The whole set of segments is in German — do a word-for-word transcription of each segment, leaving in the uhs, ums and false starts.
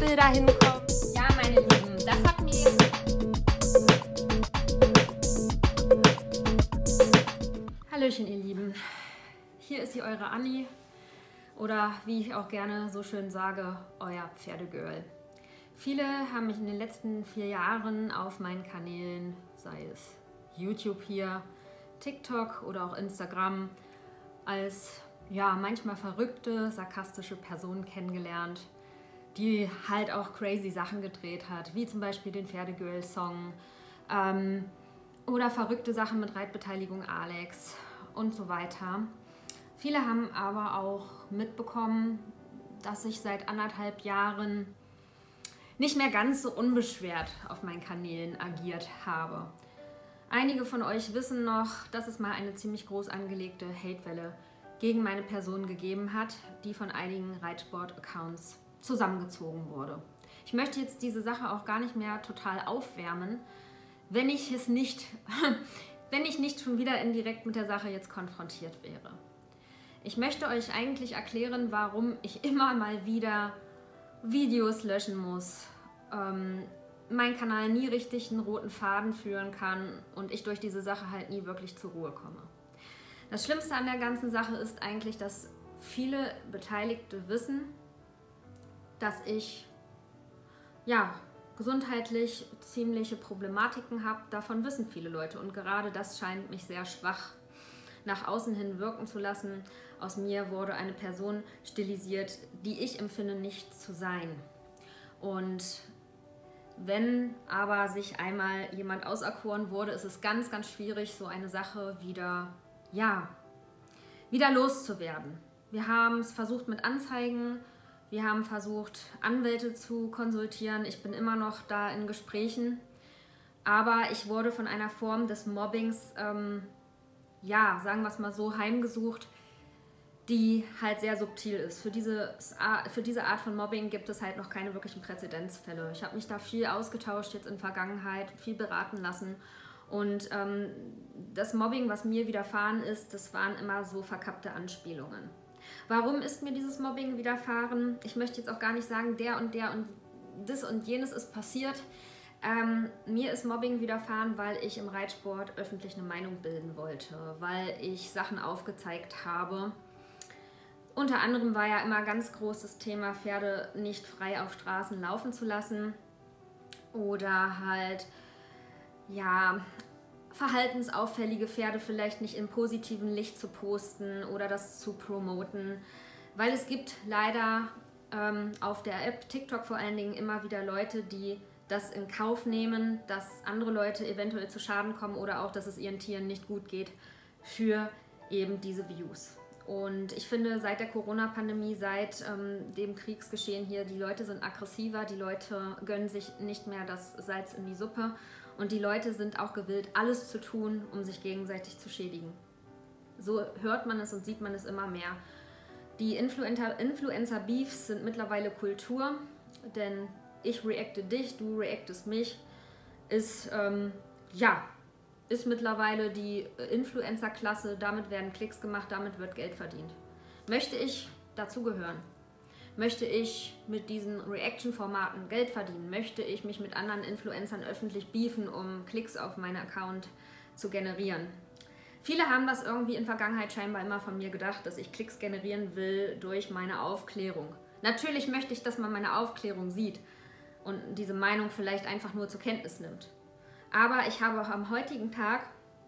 Bilder hinkommen. Ja, meine Lieben, das hat mir jetzt... Hallöchen, ihr Lieben. Hier ist sie, eure Anni. Oder wie ich auch gerne so schön sage, euer Pferdegirl. Viele haben mich in den letzten vier Jahren auf meinen Kanälen, sei es YouTube hier, TikTok oder auch Instagram, als ja manchmal verrückte, sarkastische Person kennengelernt, die halt auch crazy Sachen gedreht hat, wie zum Beispiel den Pferdegirl-Song ähm, oder verrückte Sachen mit Reitbeteiligung Alex und so weiter. Viele haben aber auch mitbekommen, dass ich seit anderthalb Jahren nicht mehr ganz so unbeschwert auf meinen Kanälen agiert habe. Einige von euch wissen noch, dass es mal eine ziemlich groß angelegte Hatewelle gegen meine Person gegeben hat, die von einigen Reitsport-Accounts zusammengezogen wurde. Ich möchte jetzt diese Sache auch gar nicht mehr total aufwärmen, wenn ich es nicht, wenn ich nicht schon wieder indirekt mit der Sache jetzt konfrontiert wäre. Ich möchte euch eigentlich erklären, warum ich immer mal wieder Videos löschen muss, ähm, mein Kanal nie richtig einen roten Faden führen kann und ich durch diese Sache halt nie wirklich zur Ruhe komme. Das Schlimmste an der ganzen Sache ist eigentlich, dass viele Beteiligte wissen, dass ich ja, gesundheitlich ziemliche Problematiken habe. Davon wissen viele Leute und gerade das scheint mich sehr schwach nach außen hin wirken zu lassen. Aus mir wurde eine Person stilisiert, die ich empfinde, nicht zu sein. Und wenn aber sich einmal jemand auserkoren wurde, ist es ganz, ganz schwierig, so eine Sache wieder, ja, wieder loszuwerden. Wir haben es versucht mit Anzeigen, wir haben versucht, Anwälte zu konsultieren. Ich bin immer noch da in Gesprächen, aber ich wurde von einer Form des Mobbings, ähm, ja, sagen wir es mal so, heimgesucht, die halt sehr subtil ist. Für diese, für diese Art von Mobbing gibt es halt noch keine wirklichen Präzedenzfälle. Ich habe mich da viel ausgetauscht jetzt in Vergangenheit, viel beraten lassen und ähm, das Mobbing, was mir widerfahren ist, das waren immer so verkappte Anspielungen. Warum ist mir dieses Mobbing widerfahren? Ich möchte jetzt auch gar nicht sagen, der und der und das und jenes ist passiert. Ähm, mir ist Mobbing widerfahren, weil ich im Reitsport öffentlich eine Meinung bilden wollte, weil ich Sachen aufgezeigt habe. Unter anderem war ja immer ganz großes Thema, Pferde nicht frei auf Straßen laufen zu lassen oder halt, ja, verhaltensauffällige Pferde vielleicht nicht im positiven Licht zu posten oder das zu promoten, weil es gibt leider ähm, auf der App TikTok vor allen Dingen immer wieder Leute, die das in Kauf nehmen, dass andere Leute eventuell zu Schaden kommen oder auch, dass es ihren Tieren nicht gut geht für eben diese Views. Und ich finde, seit der Corona-Pandemie, seit ähm, dem Kriegsgeschehen hier, die Leute sind aggressiver, die Leute gönnen sich nicht mehr das Salz in die Suppe und die Leute sind auch gewillt, alles zu tun, um sich gegenseitig zu schädigen. So hört man es und sieht man es immer mehr. Die Influencer, Influencer-Beefs sind mittlerweile Kultur, denn ich reacte dich, du reactest mich, ist, ähm, ja, ist mittlerweile die Influencer-Klasse, damit werden Klicks gemacht, damit wird Geld verdient. Möchte ich dazugehören? Möchte ich mit diesen Reaction-Formaten Geld verdienen? Möchte ich mich mit anderen Influencern öffentlich beefen, um Klicks auf meinen Account zu generieren? Viele haben das irgendwie in Vergangenheit scheinbar immer von mir gedacht, dass ich Klicks generieren will durch meine Aufklärung. Natürlich möchte ich, dass man meine Aufklärung sieht und diese Meinung vielleicht einfach nur zur Kenntnis nimmt. Aber ich habe auch am heutigen Tag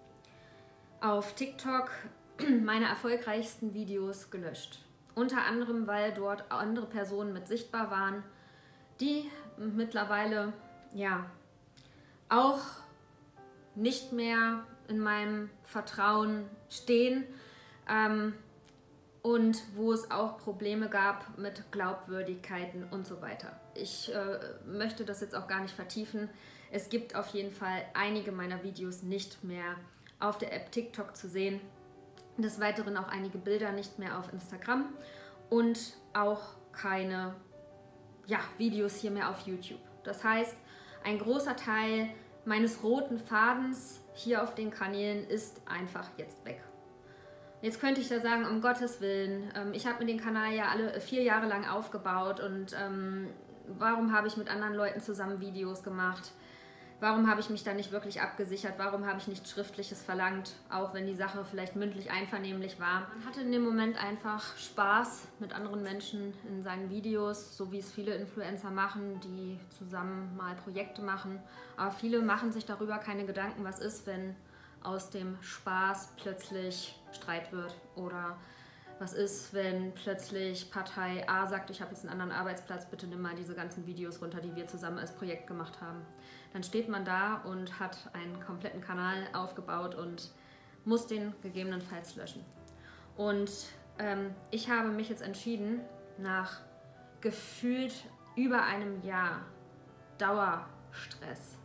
auf TikTok meine erfolgreichsten Videos gelöscht. Unter anderem, weil dort andere Personen mit sichtbar waren, die mittlerweile ja auch nicht mehr in meinem Vertrauen stehen ähm, und wo es auch Probleme gab mit Glaubwürdigkeiten und so weiter. Ich äh, möchte das jetzt auch gar nicht vertiefen. Es gibt auf jeden Fall einige meiner Videos nicht mehr auf der App TikTok zu sehen. Des Weiteren auch einige Bilder nicht mehr auf Instagram und auch keine ja, Videos hier mehr auf YouTube. Das heißt, ein großer Teil meines roten Fadens hier auf den Kanälen ist einfach jetzt weg. Jetzt könnte ich da sagen, um Gottes Willen, ähm, ich habe mir den Kanal ja alle vier Jahre lang aufgebaut und ähm, warum habe ich mit anderen Leuten zusammen Videos gemacht? Warum habe ich mich da nicht wirklich abgesichert? Warum habe ich nichts Schriftliches verlangt, auch wenn die Sache vielleicht mündlich einvernehmlich war? Man hatte in dem Moment einfach Spaß mit anderen Menschen in seinen Videos, so wie es viele Influencer machen, die zusammen mal Projekte machen. Aber viele machen sich darüber keine Gedanken, was ist, wenn aus dem Spaß plötzlich Streit wird oder was ist, wenn plötzlich Partei A sagt, ich habe jetzt einen anderen Arbeitsplatz, bitte nimm mal diese ganzen Videos runter, die wir zusammen als Projekt gemacht haben. Dann steht man da und hat einen kompletten Kanal aufgebaut und muss den gegebenenfalls löschen. Und ähm, ich habe mich jetzt entschieden, nach gefühlt über einem Jahr Dauerstress,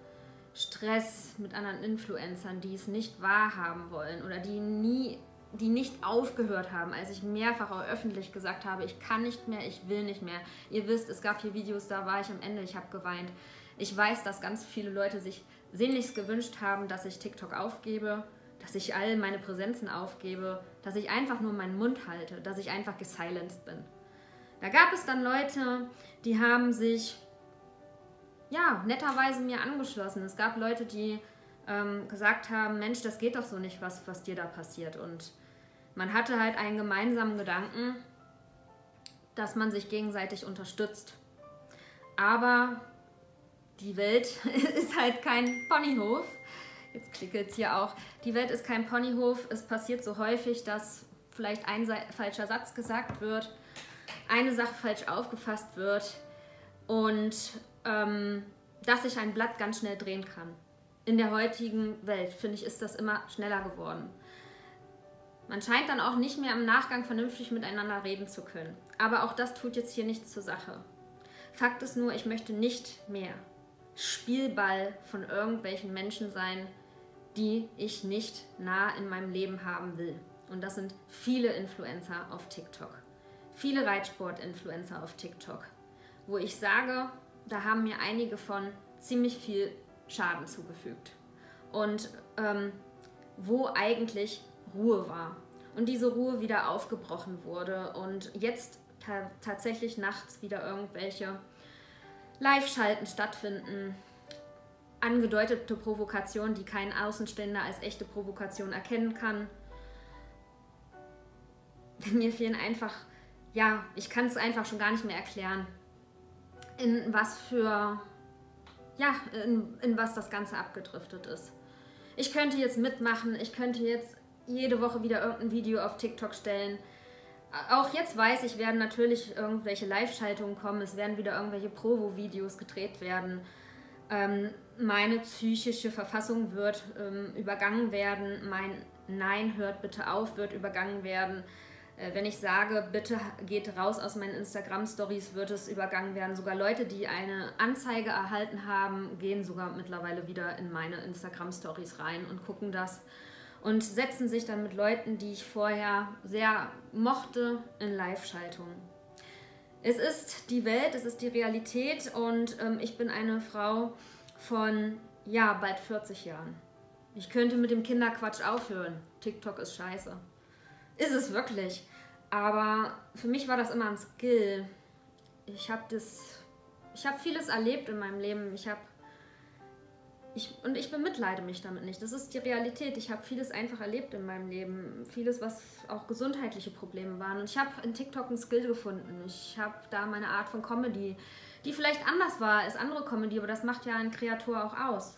Stress mit anderen Influencern, die es nicht wahrhaben wollen oder die nie die nicht aufgehört haben, als ich mehrfach auch öffentlich gesagt habe, ich kann nicht mehr, ich will nicht mehr. Ihr wisst, es gab hier Videos, da war ich am Ende, ich habe geweint. Ich weiß, dass ganz viele Leute sich sehnlichst gewünscht haben, dass ich TikTok aufgebe, dass ich all meine Präsenzen aufgebe, dass ich einfach nur meinen Mund halte, dass ich einfach gesilenced bin. Da gab es dann Leute, die haben sich ja, netterweise mir angeschlossen. Es gab Leute, die ähm, gesagt haben, Mensch, das geht doch so nicht, was, was dir da passiert. Und man hatte halt einen gemeinsamen Gedanken, dass man sich gegenseitig unterstützt. Aber die Welt ist halt kein Ponyhof. Jetzt klickert es hier auch. Die Welt ist kein Ponyhof. Es passiert so häufig, dass vielleicht ein falscher Satz gesagt wird, eine Sache falsch aufgefasst wird und ähm, dass sich ein Blatt ganz schnell drehen kann. In der heutigen Welt, finde ich, ist das immer schneller geworden. Man scheint dann auch nicht mehr im Nachgang vernünftig miteinander reden zu können. Aber auch das tut jetzt hier nichts zur Sache. Fakt ist nur, ich möchte nicht mehr Spielball von irgendwelchen Menschen sein, die ich nicht nah in meinem Leben haben will. Und das sind viele Influencer auf TikTok. Viele Reitsport-Influencer auf TikTok. Wo ich sage, da haben mir einige von ziemlich viel Schaden zugefügt. Und ähm, wo eigentlich Ruhe war. Und diese Ruhe wieder aufgebrochen wurde. Und jetzt ta- tatsächlich nachts wieder irgendwelche Live-Schalten stattfinden. Angedeutete Provokationen, die kein Außenstehender als echte Provokation erkennen kann. Mir fehlen einfach, ja, ich kann es einfach schon gar nicht mehr erklären, in was für, ja, in, in was das Ganze abgedriftet ist. Ich könnte jetzt mitmachen, ich könnte jetzt jede Woche wieder irgendein Video auf TikTok stellen. Auch jetzt weiß ich, werden natürlich irgendwelche Live-Schaltungen kommen, es werden wieder irgendwelche Provo-Videos gedreht werden. Ähm, meine psychische Verfassung wird ähm, übergangen werden, mein Nein, hört bitte auf, wird übergangen werden. Äh, wenn ich sage, bitte geht raus aus meinen Instagram-Stories, wird es übergangen werden. Sogar Leute, die eine Anzeige erhalten haben, gehen sogar mittlerweile wieder in meine Instagram-Stories rein und gucken das. Und setzen sich dann mit Leuten, die ich vorher sehr mochte, in Live-Schaltungen. Es ist die Welt, es ist die Realität und ähm, ich bin eine Frau von, ja, bald vierzig Jahren. Ich könnte mit dem Kinderquatsch aufhören. TikTok ist scheiße. Ist es wirklich. Aber für mich war das immer ein Skill. Ich habe das, ich habe vieles erlebt in meinem Leben. Ich habe Ich, und ich bemitleide mich damit nicht. Das ist die Realität. Ich habe vieles einfach erlebt in meinem Leben. Vieles, was auch gesundheitliche Probleme waren. Und ich habe in TikTok einen Skill gefunden. Ich habe da meine Art von Comedy, die vielleicht anders war als andere Comedy, aber das macht ja einen Kreator auch aus.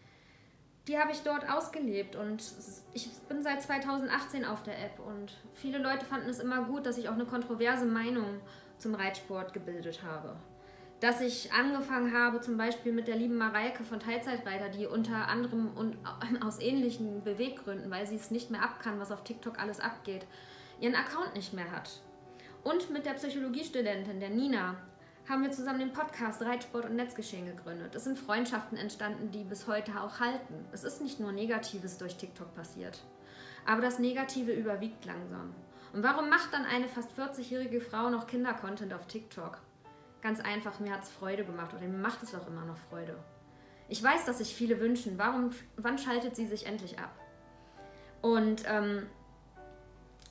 Die habe ich dort ausgelebt und ich bin seit zweitausendachtzehn auf der App und viele Leute fanden es immer gut, dass ich auch eine kontroverse Meinung zum Reitsport gebildet habe. Dass ich angefangen habe, zum Beispiel mit der lieben Mareike von Teilzeitreiter, die unter anderem und aus ähnlichen Beweggründen, weil sie es nicht mehr ab kann, was auf TikTok alles abgeht, ihren Account nicht mehr hat. Und mit der Psychologiestudentin, der Nina, haben wir zusammen den Podcast Reitsport und Netzgeschehen gegründet. Es sind Freundschaften entstanden, die bis heute auch halten. Es ist nicht nur Negatives durch TikTok passiert, aber das Negative überwiegt langsam. Und warum macht dann eine fast vierzigjährige Frau noch Kinder-Content auf TikTok? Ganz einfach, mir hat es Freude gemacht oder mir macht es auch immer noch Freude. Ich weiß, dass sich viele wünschen, warum, wann schaltet sie sich endlich ab? Und ähm,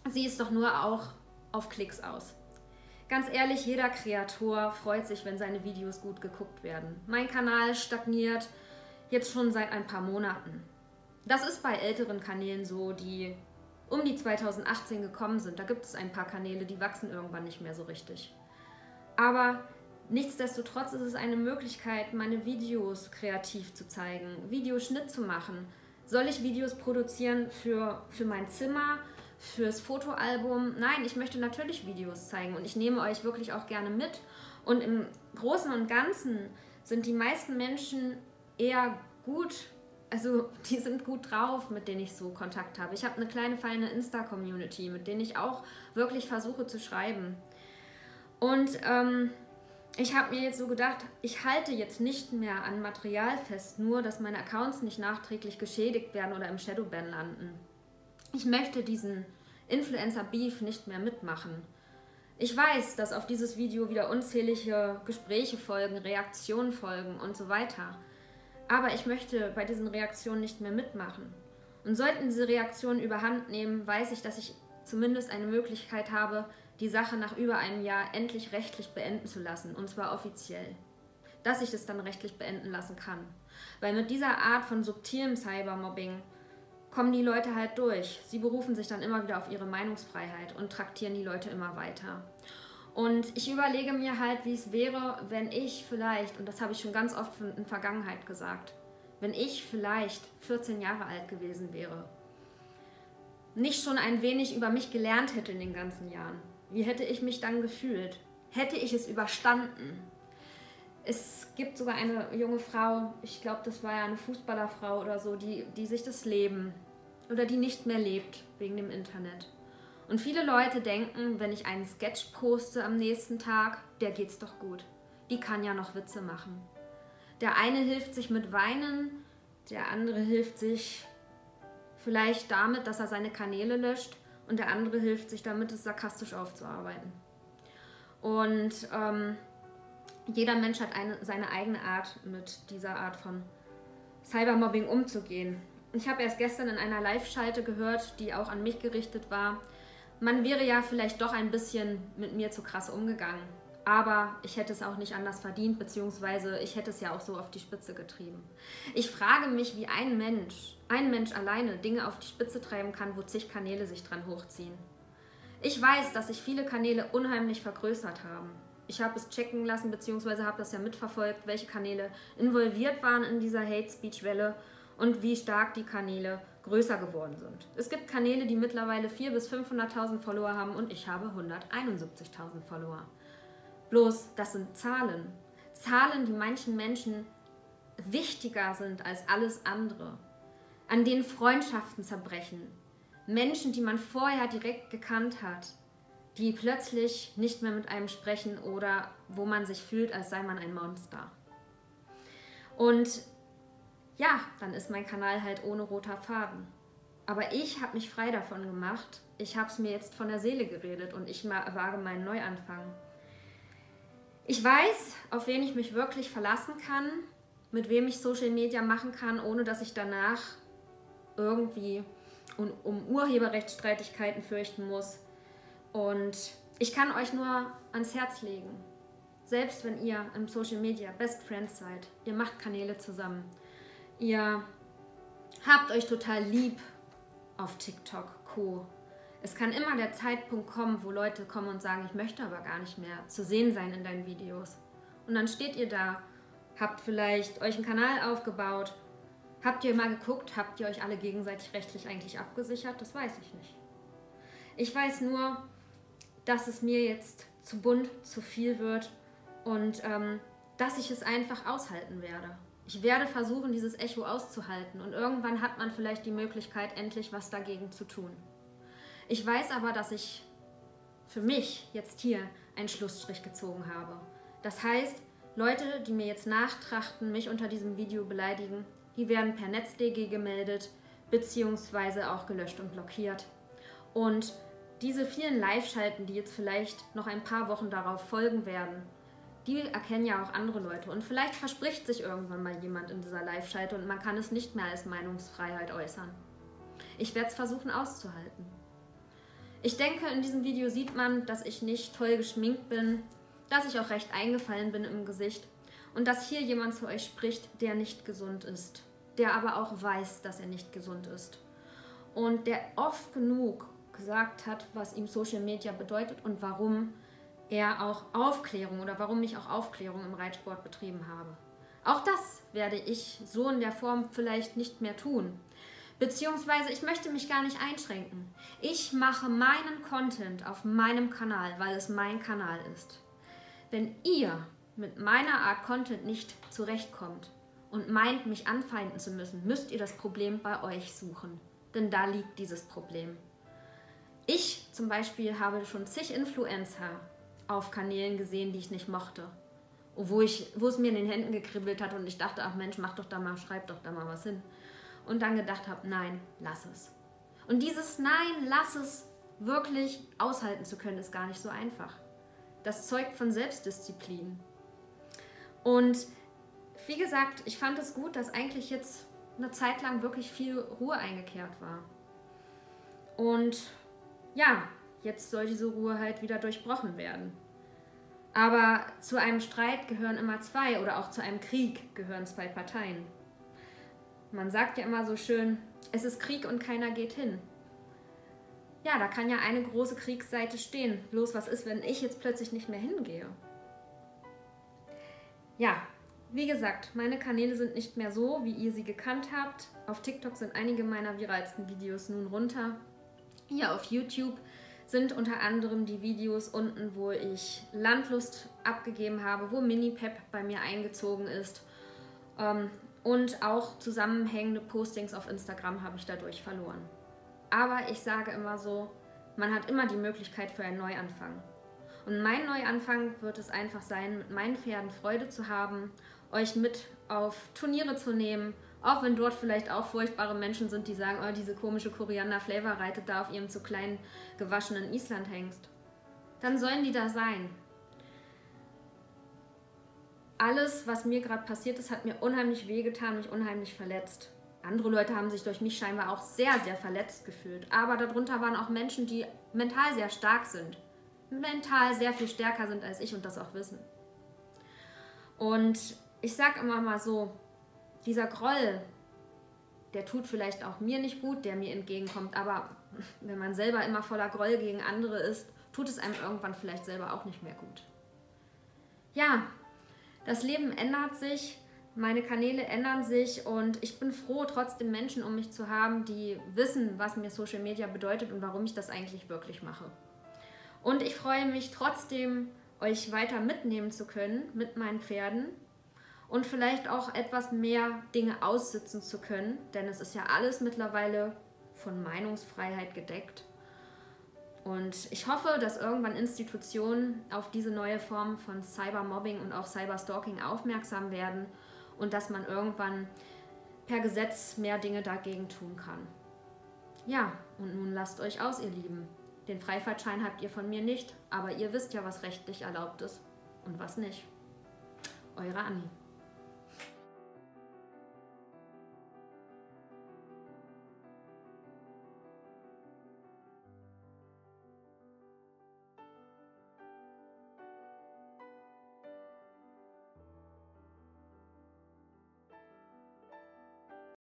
sie ist doch nur auch auf Klicks aus. Ganz ehrlich, jeder Kreator freut sich, wenn seine Videos gut geguckt werden. Mein Kanal stagniert jetzt schon seit ein paar Monaten. Das ist bei älteren Kanälen so, die um die zweitausendachtzehn gekommen sind. Da gibt es ein paar Kanäle, die wachsen irgendwann nicht mehr so richtig. Aber nichtsdestotrotz ist es eine Möglichkeit, meine Videos kreativ zu zeigen, Videoschnitt zu machen. Soll ich Videos produzieren für, für mein Zimmer, fürs Fotoalbum? Nein, ich möchte natürlich Videos zeigen und ich nehme euch wirklich auch gerne mit. Und im Großen und Ganzen sind die meisten Menschen eher gut, also die sind gut drauf, mit denen ich so Kontakt habe. Ich habe eine kleine, feine Insta-Community, mit denen ich auch wirklich versuche zu schreiben. Und ähm, ich habe mir jetzt so gedacht, ich halte jetzt nicht mehr an Material fest, nur dass meine Accounts nicht nachträglich geschädigt werden oder im Shadowban landen. Ich möchte diesen Influencer-Beef nicht mehr mitmachen. Ich weiß, dass auf dieses Video wieder unzählige Gespräche folgen, Reaktionen folgen und so weiter. Aber ich möchte bei diesen Reaktionen nicht mehr mitmachen. Und sollten diese Reaktionen überhand nehmen, weiß ich, dass ich zumindest eine Möglichkeit habe, die Sache nach über einem Jahr endlich rechtlich beenden zu lassen, und zwar offiziell. Dass ich es dann rechtlich beenden lassen kann. Weil mit dieser Art von subtilem Cybermobbing kommen die Leute halt durch. Sie berufen sich dann immer wieder auf ihre Meinungsfreiheit und traktieren die Leute immer weiter. Und ich überlege mir halt, wie es wäre, wenn ich vielleicht, und das habe ich schon ganz oft in der Vergangenheit gesagt, wenn ich vielleicht vierzehn Jahre alt gewesen wäre, nicht schon ein wenig über mich gelernt hätte in den ganzen Jahren. Wie hätte ich mich dann gefühlt? Hätte ich es überstanden? Es gibt sogar eine junge Frau, ich glaube, das war ja eine Fußballerfrau oder so, die, die sich das Leben oder die nicht mehr lebt wegen dem Internet. Und viele Leute denken, wenn ich einen Sketch poste am nächsten Tag, der geht's doch gut. Die kann ja noch Witze machen. Der eine hilft sich mit Weinen, der andere hilft sich vielleicht damit, dass er seine Kanäle löscht und der andere hilft sich damit, es sarkastisch aufzuarbeiten. Und ähm, jeder Mensch hat eine, seine eigene Art, mit dieser Art von Cybermobbing umzugehen. Ich habe erst gestern in einer Live-Schalte gehört, die auch an mich gerichtet war. Man wäre ja vielleicht doch ein bisschen mit mir zu krass umgegangen. Aber ich hätte es auch nicht anders verdient, beziehungsweise ich hätte es ja auch so auf die Spitze getrieben. Ich frage mich, wie ein Mensch, ein Mensch alleine Dinge auf die Spitze treiben kann, wo zig Kanäle sich dran hochziehen. Ich weiß, dass sich viele Kanäle unheimlich vergrößert haben. Ich habe es checken lassen, beziehungsweise habe das ja mitverfolgt, welche Kanäle involviert waren in dieser Hate-Speech-Welle und wie stark die Kanäle größer geworden sind. Es gibt Kanäle, die mittlerweile vierhunderttausend bis fünfhunderttausend Follower haben und ich habe hunderteinundsiebzigtausend Follower. Bloß, das sind Zahlen. Zahlen, die manchen Menschen wichtiger sind als alles andere. An denen Freundschaften zerbrechen. Menschen, die man vorher direkt gekannt hat, die plötzlich nicht mehr mit einem sprechen oder wo man sich fühlt, als sei man ein Monster. Und ja, dann ist mein Kanal halt ohne roter Faden. Aber ich habe mich frei davon gemacht. Ich habe es mir jetzt von der Seele geredet und ich wage meinen Neuanfang. Ich weiß, auf wen ich mich wirklich verlassen kann, mit wem ich Social Media machen kann, ohne dass ich danach irgendwie um, um Urheberrechtsstreitigkeiten fürchten muss. Und ich kann euch nur ans Herz legen, selbst wenn ihr im Social Media Best Friends seid, ihr macht Kanäle zusammen, ihr habt euch total lieb auf TikTok, Co. Es kann immer der Zeitpunkt kommen, wo Leute kommen und sagen, ich möchte aber gar nicht mehr zu sehen sein in deinen Videos. Und dann steht ihr da, habt vielleicht euch einen Kanal aufgebaut, habt ihr mal geguckt, habt ihr euch alle gegenseitig rechtlich eigentlich abgesichert? Das weiß ich nicht. Ich weiß nur, dass es mir jetzt zu bunt, zu viel wird und ähm, dass ich es einfach aushalten werde. Ich werde versuchen, dieses Echo auszuhalten und irgendwann hat man vielleicht die Möglichkeit, endlich was dagegen zu tun. Ich weiß aber, dass ich für mich jetzt hier einen Schlussstrich gezogen habe. Das heißt, Leute, die mir jetzt nachtrachten, mich unter diesem Video beleidigen, die werden per NetzDG gemeldet, beziehungsweise auch gelöscht und blockiert. Und diese vielen Live-Schalten, die jetzt vielleicht noch ein paar Wochen darauf folgen werden, die erkennen ja auch andere Leute. Und vielleicht verspricht sich irgendwann mal jemand in dieser Live-Schalte und man kann es nicht mehr als Meinungsfreiheit äußern. Ich werde es versuchen auszuhalten. Ich denke, in diesem Video sieht man, dass ich nicht toll geschminkt bin, dass ich auch recht eingefallen bin im Gesicht und dass hier jemand zu euch spricht, der nicht gesund ist, der aber auch weiß, dass er nicht gesund ist und der oft genug gesagt hat, was ihm Social Media bedeutet und warum er auch Aufklärung oder warum ich auch Aufklärung im Reitsport betrieben habe. Auch das werde ich so in der Form vielleicht nicht mehr tun. Beziehungsweise ich möchte mich gar nicht einschränken. Ich mache meinen Content auf meinem Kanal, weil es mein Kanal ist. Wenn ihr mit meiner Art Content nicht zurechtkommt und meint, mich anfeinden zu müssen, müsst ihr das Problem bei euch suchen. Denn da liegt dieses Problem. Ich zum Beispiel habe schon zig Influencer auf Kanälen gesehen, die ich nicht mochte. Wo, ich, wo es mir in den Händen gekribbelt hat und ich dachte, ach Mensch, mach doch da mal, schreib doch da mal was hin. Und dann gedacht habe, nein, lass es. Und dieses Nein, lass es wirklich aushalten zu können, ist gar nicht so einfach. Das zeugt von Selbstdisziplin. Und wie gesagt, ich fand es gut, dass eigentlich jetzt eine Zeit lang wirklich viel Ruhe eingekehrt war. Und ja, jetzt soll diese Ruhe halt wieder durchbrochen werden. Aber zu einem Streit gehören immer zwei oder auch zu einem Krieg gehören zwei Parteien. Man sagt ja immer so schön, es ist Krieg und keiner geht hin. Ja, da kann ja eine große Kriegsseite stehen. Bloß was ist, wenn ich jetzt plötzlich nicht mehr hingehe? Ja, wie gesagt, meine Kanäle sind nicht mehr so, wie ihr sie gekannt habt. Auf TikTok sind einige meiner viralsten Videos nun runter. Hier auf YouTube sind unter anderem die Videos unten, wo ich Landlust abgegeben habe, wo Mini-Pep bei mir eingezogen ist. Ähm, und auch zusammenhängende Postings auf Instagram habe ich dadurch verloren. Aber ich sage immer so, man hat immer die Möglichkeit für einen Neuanfang. Und mein Neuanfang wird es einfach sein, mit meinen Pferden Freude zu haben, euch mit auf Turniere zu nehmen, auch wenn dort vielleicht auch furchtbare Menschen sind, die sagen, oh, diese komische Koriander Flavor reitet da auf ihrem zu kleinen gewaschenen Islandhengst. Dann sollen die da sein. Alles, was mir gerade passiert ist, hat mir unheimlich wehgetan, mich unheimlich verletzt. Andere Leute haben sich durch mich scheinbar auch sehr, sehr verletzt gefühlt. Aber darunter waren auch Menschen, die mental sehr stark sind. Mental sehr viel stärker sind als ich und das auch wissen. Und ich sage immer mal so, dieser Groll, der tut vielleicht auch mir nicht gut, der mir entgegenkommt. Aber wenn man selber immer voller Groll gegen andere ist, tut es einem irgendwann vielleicht selber auch nicht mehr gut. Ja, das Leben ändert sich. Meine Kanäle ändern sich und ich bin froh, trotzdem Menschen um mich zu haben, die wissen, was mir Social Media bedeutet und warum ich das eigentlich wirklich mache. Und ich freue mich trotzdem, euch weiter mitnehmen zu können mit meinen Pferden und vielleicht auch etwas mehr Dinge aussitzen zu können, denn es ist ja alles mittlerweile von Meinungsfreiheit gedeckt. Und ich hoffe, dass irgendwann Institutionen auf diese neue Form von Cybermobbing und auch Cyberstalking aufmerksam werden und dass man irgendwann per Gesetz mehr Dinge dagegen tun kann. Ja, und nun lasst euch aus, ihr Lieben. Den Freifahrtschein habt ihr von mir nicht, aber ihr wisst ja, was rechtlich erlaubt ist und was nicht. Eure Anni.